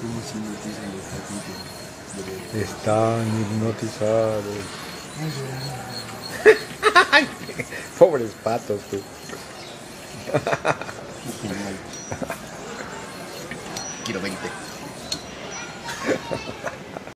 ¿Cómo se hipnotizan los patitos? Están hipnotizados. Pobres patos, tú. Qué genial. Quiero 20.